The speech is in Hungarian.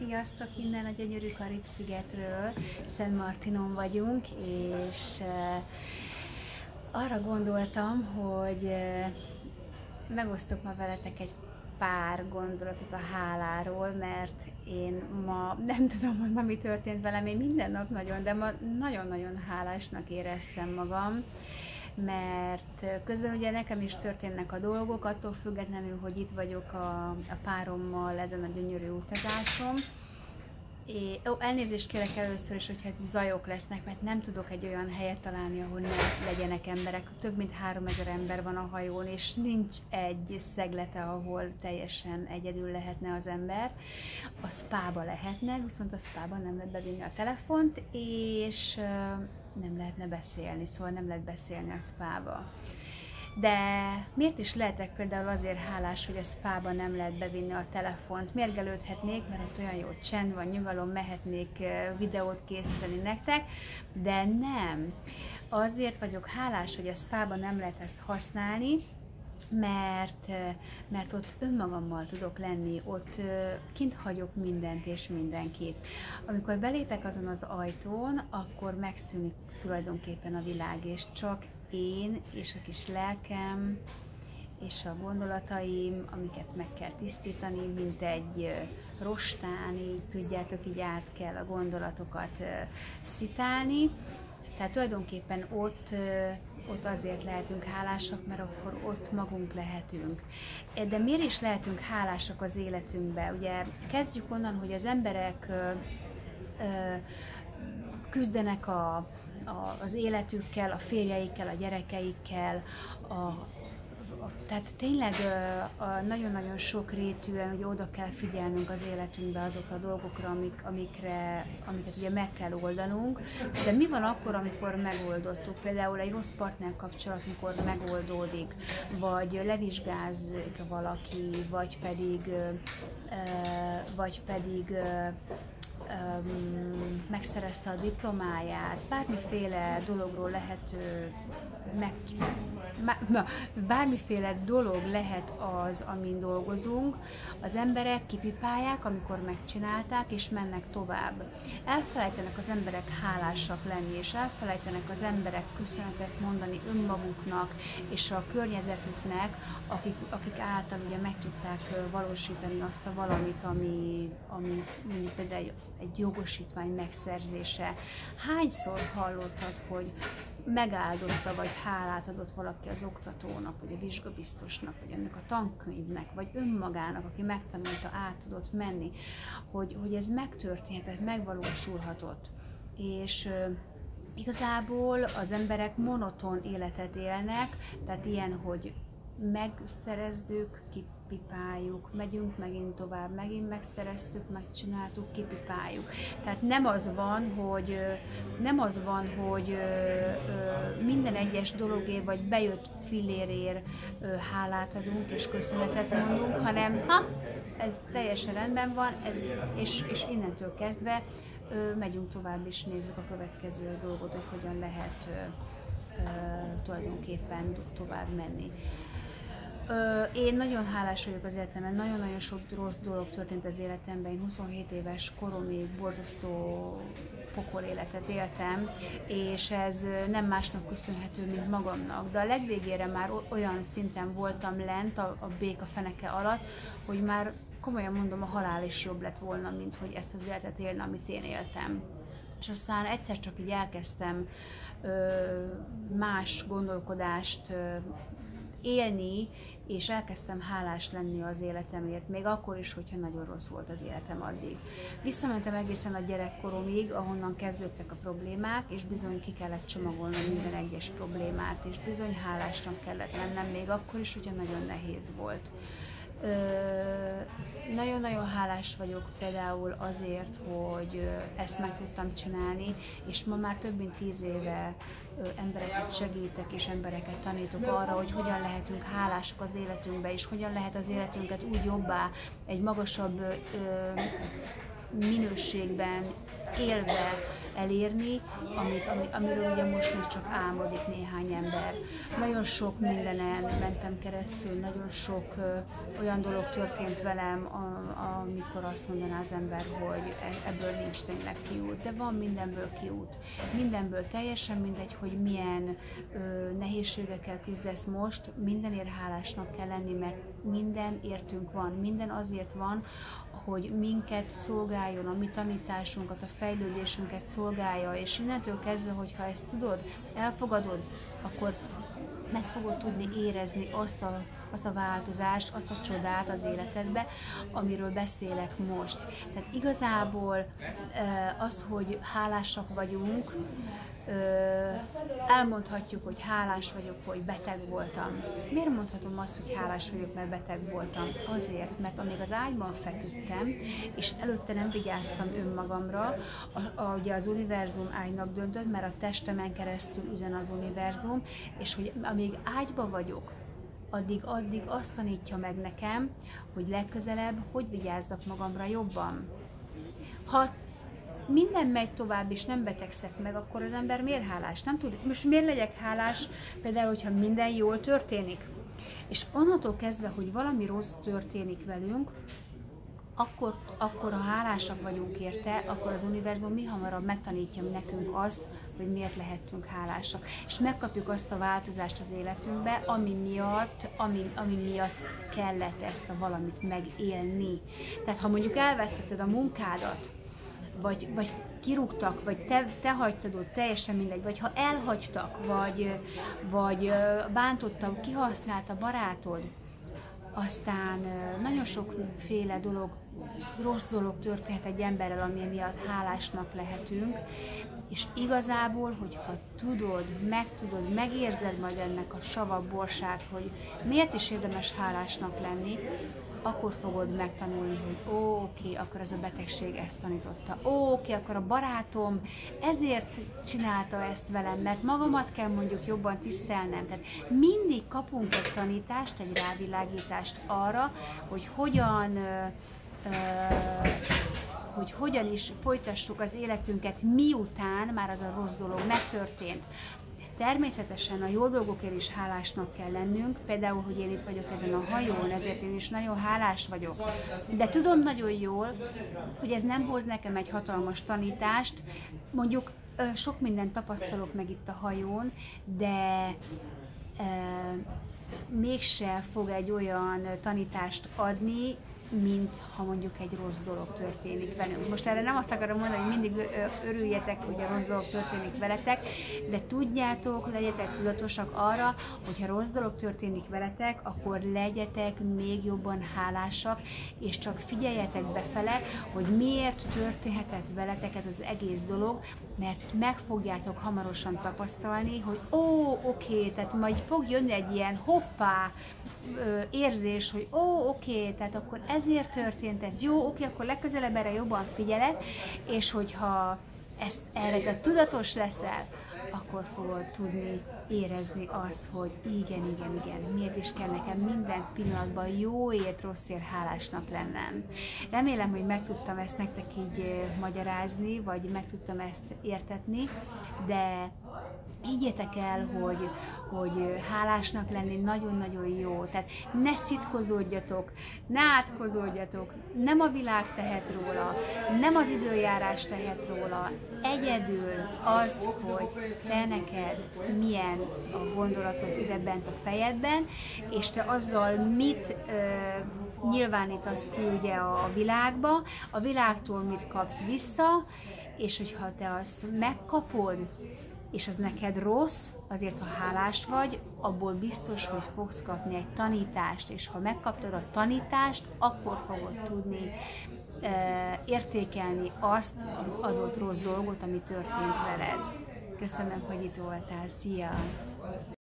Sziasztok! Innen a gyönyörű Karib-szigetről, Szent Martinon vagyunk, és arra gondoltam, hogy megosztok ma veletek egy pár gondolatot a háláról, mert én ma nem tudom, hogy ma mi történt velem, én minden nap de ma nagyon-nagyon hálásnak éreztem magam, mert közben ugye nekem is történnek a dolgok, attól függetlenül, hogy itt vagyok a párommal ezen a gyönyörű utazáson. Elnézést kérek először is, hogyha zajok lesznek, mert nem tudok egy olyan helyet találni, ahol ne legyenek emberek. Több mint 3000 ember van a hajón, és nincs egy szeglete, ahol teljesen egyedül lehetne az ember. A spába lehetne, viszont a spában nem lehet bevinni a telefont, és nem lehetne beszélni, szóval nem lehet beszélni a spába. De miért is lehetek például azért hálás, hogy a spába nem lehet bevinni a telefont? Mérgelődhetnék, mert ott olyan jó csend van, nyugalom, mehetnék videót készíteni nektek, de nem. Azért vagyok hálás, hogy a spába nem lehet ezt használni, mert ott önmagammal tudok lenni, ott kint hagyok mindent és mindenkit. Amikor belépek azon az ajtón, akkor megszűnik tulajdonképpen a világ, és csak én és a kis lelkem és a gondolataim, amiket meg kell tisztítani, mint egy rostán, így tudjátok, így át kell a gondolatokat szitálni. Tehát tulajdonképpen ott azért lehetünk hálásak, mert akkor ott magunk lehetünk. De miért is lehetünk hálásak az életünkbe? Ugye kezdjük onnan, hogy az emberek küzdenek az életükkel, a férjeikkel, a gyerekeikkel, tehát tényleg nagyon-nagyon sokrétűen ugye oda kell figyelnünk az életünkbe azokra a dolgokra, amiket ugye meg kell oldanunk. De mi van akkor, amikor megoldottuk? Például egy rossz partner kapcsolat, amikor megoldódik, vagy levizsgázik valaki, vagy pedig megszerezte a diplomáját, bármiféle dologról lehet bármiféle dolog lehet az, amin dolgozunk, az emberek kipipálják, amikor megcsinálták, és mennek tovább. Elfelejtenek az emberek hálásak lenni, és elfelejtenek az emberek köszönetet mondani önmaguknak, és a környezetüknek, akik által ugye meg tudták valósítani azt a valamit, amit mondjuk például egy jogosítvány megszerzése. Hányszor hallottad, hogy megáldotta, vagy hálát adott valaki az oktatónak, vagy a vizsgabiztosnak, vagy ennek a tankönyvnek, vagy önmagának, aki megtanulta, át tudott menni, hogy ez megtörténhetett, megvalósulhatott. És igazából az emberek monoton életet élnek, tehát ilyen, hogy megszerezzük, kipipáljuk, megyünk megint tovább, megint megszereztük, megcsináltuk, kipipáljuk. Tehát nem az van, hogy minden egyes dologért, vagy bejött fillérért hálát adunk és köszönetet mondunk, hanem ez teljesen rendben van, és innentől kezdve megyünk tovább és nézzük a következő dolgot, hogy hogyan lehet tulajdonképpen tovább menni. Én nagyon hálás vagyok az életemben, nagyon-nagyon sok rossz dolog történt az életemben, én 27 éves koromig borzasztó pokol életet éltem, és ez nem másnak köszönhető, mint magamnak. De a legvégére már olyan szinten voltam lent a béka feneke alatt, hogy már komolyan mondom, a halál is jobb lett volna, mint hogy ezt az életet élne, amit én éltem. És aztán egyszer csak így elkezdtem más gondolkodást élni, és elkezdtem hálás lenni az életemért, még akkor is, hogyha nagyon rossz volt az életem addig. Visszamentem egészen a gyerekkoromig, ahonnan kezdődtek a problémák, és bizony ki kellett csomagolnom minden egyes problémát, és bizony hálásnak kellett lennem, még akkor is, hogyha nagyon nehéz volt. Nagyon-nagyon hálás vagyok például azért, hogy ezt meg tudtam csinálni, és ma már több mint 10 éve embereket segítek és embereket tanítok arra, hogy hogyan lehetünk hálásak az életünkbe, és hogyan lehet az életünket úgy jobbá, egy magasabb minőségben élve elérni, amiről ugye most még csak álmodik néhány ember. Nagyon sok mindenen mentem keresztül, nagyon sok olyan dolog történt velem, amikor azt mondaná az ember, hogy ebből nincs tényleg kiút, de van mindenből kiút. Mindenből teljesen mindegy, hogy milyen nehézségekkel küzdesz most, mindenért hálásnak kell lenni, mert minden értünk van, minden azért van, hogy minket szolgáljon, a mi tanításunkat, a fejlődésünket szolgálja, és innentől kezdve, hogyha ezt tudod, elfogadod, akkor meg fogod tudni érezni azt a változást, azt a csodát az életedbe, amiről beszélek most. Tehát igazából az, hogy hálásak vagyunk, elmondhatjuk, hogy hálás vagyok, hogy beteg voltam. Miért mondhatom azt, hogy hálás vagyok, mert beteg voltam? Azért, mert amíg az ágyban feküdtem, és előtte nem vigyáztam önmagamra, ugye az univerzum ágynak döntött, mert a testemen keresztül üzen az univerzum, és hogy amíg ágyba vagyok, addig azt tanítja meg nekem, hogy legközelebb hogy vigyázzak magamra jobban. Ha minden megy tovább, és nem betegszek meg, akkor az ember miért hálás? Nem tud. Most miért legyek hálás, például, hogyha minden jól történik? És onnantól kezdve, hogy valami rossz történik velünk, akkor ha hálásak vagyunk érte, akkor az univerzum mi hamarabb megtanítja nekünk azt, hogy miért lehettünk hálásak. És megkapjuk azt a változást az életünkbe, ami miatt kellett ezt a valamit megélni. Tehát ha mondjuk elvesztetted a munkádat, vagy kirúgtak, vagy te hagytad ott, teljesen mindegy, vagy ha elhagytak, vagy bántottam, kihasználta barátod, aztán nagyon sokféle dolog, rossz dolog történhet egy emberrel, ami miatt hálásnak lehetünk, és igazából, hogyha tudod, megérzed majd ennek a savabb borsát, hogy miért is érdemes hálásnak lenni, akkor fogod megtanulni, hogy oké, akkor ez a betegség ezt tanította. Oké, akkor a barátom ezért csinálta ezt velem, mert magamat kell mondjuk jobban tisztelnem. Tehát mindig kapunk egy tanítást, egy rávilágítást arra, hogy hogyan is folytassuk az életünket, miután már az a rossz dolog megtörtént. Természetesen a jó dolgokért is hálásnak kell lennünk, például, hogy én itt vagyok ezen a hajón, ezért én is nagyon hálás vagyok. De tudom nagyon jól, hogy ez nem hoz nekem egy hatalmas tanítást, mondjuk sok mindent tapasztalok meg itt a hajón, de mégse fog egy olyan tanítást adni, mint ha mondjuk egy rossz dolog történik velünk. Most erre nem azt akarom mondani, hogy mindig örüljetek, hogy a rossz dolog történik veletek, de tudjátok, legyetek tudatosak arra, hogyha rossz dolog történik veletek, akkor legyetek még jobban hálásak, és csak figyeljetek befele, hogy miért történhetett veletek ez az egész dolog, mert meg fogjátok hamarosan tapasztalni, hogy oké, tehát majd fog jönni egy ilyen hoppá, érzés, hogy oké, tehát akkor ezért történt ez, jó, oké, akkor legközelebb erre jobban figyelek, és hogyha erre te tudatos leszel, akkor fogod tudni érezni azt, hogy igen, miért is kell nekem minden pillanatban jóért, rosszért hálásnak lennem. Remélem, hogy meg tudtam ezt nektek így magyarázni, vagy meg tudtam ezt értetni, de higgyétek el, hogy hálásnak lenni nagyon-nagyon jó. Tehát ne szitkozódjatok, ne átkozódjatok, nem a világ tehet róla, nem az időjárás tehet róla, egyedül az, hogy te neked milyen a gondolatod ide bent a fejedben, és te azzal mit nyilvánítasz ki ugye a világba, a világtól mit kapsz vissza, és hogyha te azt megkapod, és az neked rossz, azért ha hálás vagy, abból biztos, hogy fogsz kapni egy tanítást, és ha megkaptad a tanítást, akkor fogod tudni értékelni azt az adott rossz dolgot, ami történt veled. Köszönöm, hogy itt voltál. Szia!